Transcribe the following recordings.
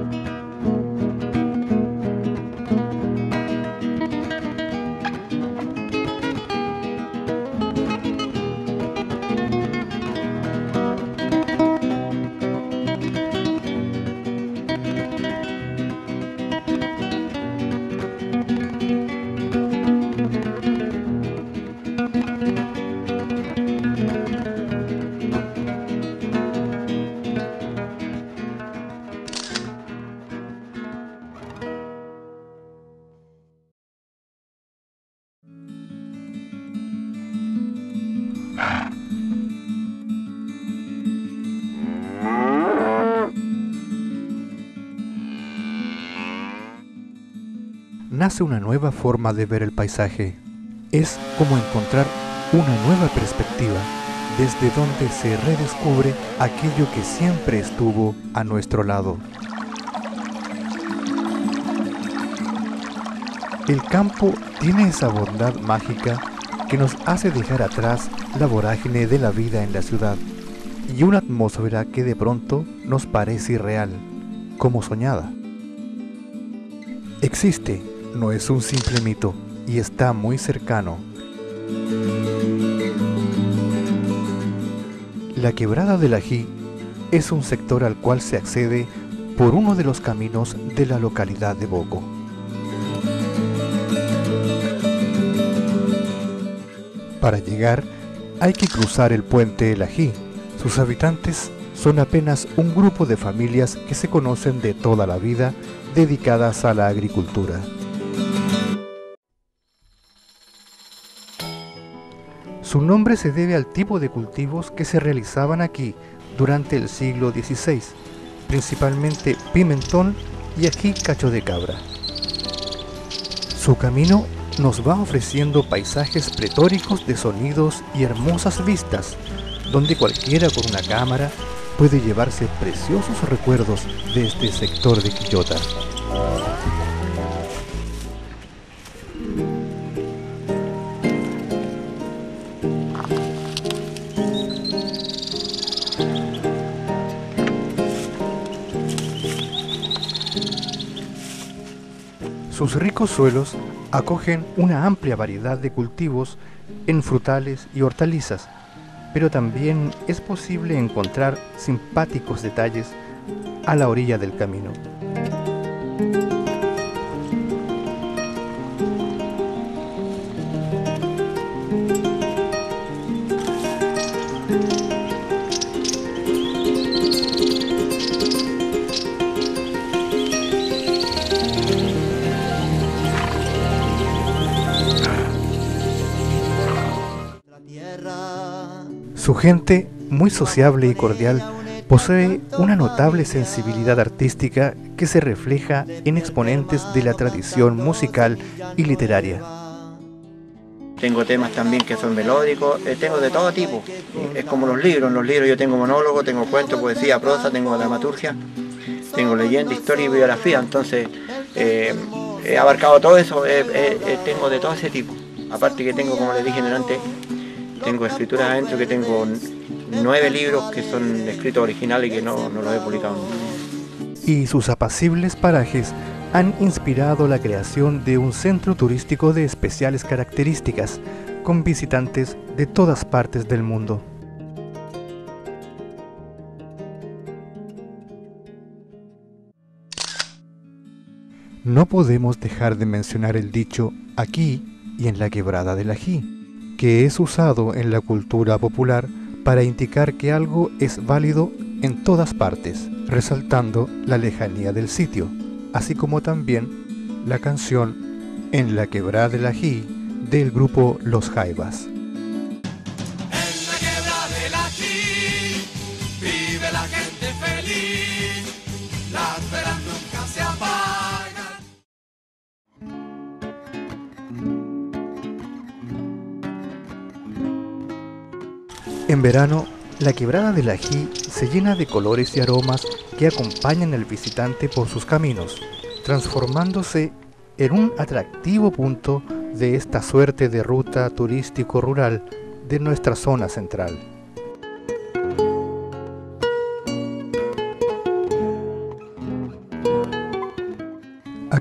Nace una nueva forma de ver el paisaje. Es como encontrar una nueva perspectiva, desde donde se redescubre aquello que siempre estuvo a nuestro lado. El campo tiene esa bondad mágica que nos hace dejar atrás la vorágine de la vida en la ciudad y una atmósfera que de pronto nos parece irreal, como soñada. Existe, no es un simple mito, y está muy cercano. La Quebrada del Ají es un sector al cual se accede por uno de los caminos de la localidad de Boco. Para llegar hay que cruzar el puente El Ají. Sus habitantes son apenas un grupo de familias que se conocen de toda la vida, dedicadas a la agricultura. Su nombre se debe al tipo de cultivos que se realizaban aquí durante el siglo XVI, principalmente pimentón y ají cacho de cabra. Su camino nos va ofreciendo paisajes pretóricos de sonidos y hermosas vistas, donde cualquiera con una cámara puede llevarse preciosos recuerdos de este sector de Quillota. Sus ricos suelos acogen una amplia variedad de cultivos en frutales y hortalizas, pero también es posible encontrar simpáticos detalles a la orilla del camino. Su gente, muy sociable y cordial, posee una notable sensibilidad artística que se refleja en exponentes de la tradición musical y literaria. Tengo temas también que son melódicos, tengo de todo tipo. Es como los libros. En los libros yo tengo monólogo, tengo cuento, poesía, prosa, tengo dramaturgia, tengo leyenda, historia y biografía. Entonces he abarcado todo eso, tengo de todo ese tipo. Aparte que tengo, como les dije antes, tengo escrituras adentro, que tengo 9 libros que son escritos originales y que no los he publicado. Y sus apacibles parajes han inspirado la creación de un centro turístico de especiales características, con visitantes de todas partes del mundo. No podemos dejar de mencionar el dicho aquí y en la Quebrada del Ají, que es usado en la cultura popular para indicar que algo es válido en todas partes, resaltando la lejanía del sitio, así como también la canción En la Quebrada del Ají del grupo Los Jaivas. En la Quebrada del Ají vive la gente feliz, las velas nunca se apagan. En verano, la Quebrada del Ají se llena de colores y aromas que acompañan al visitante por sus caminos, transformándose en un atractivo punto de esta suerte de ruta turístico-rural de nuestra zona central.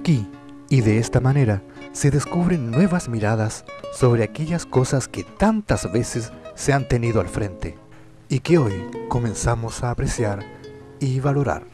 Aquí, y de esta manera, se descubren nuevas miradas sobre aquellas cosas que tantas veces se han tenido al frente y que hoy comenzamos a apreciar y valorar.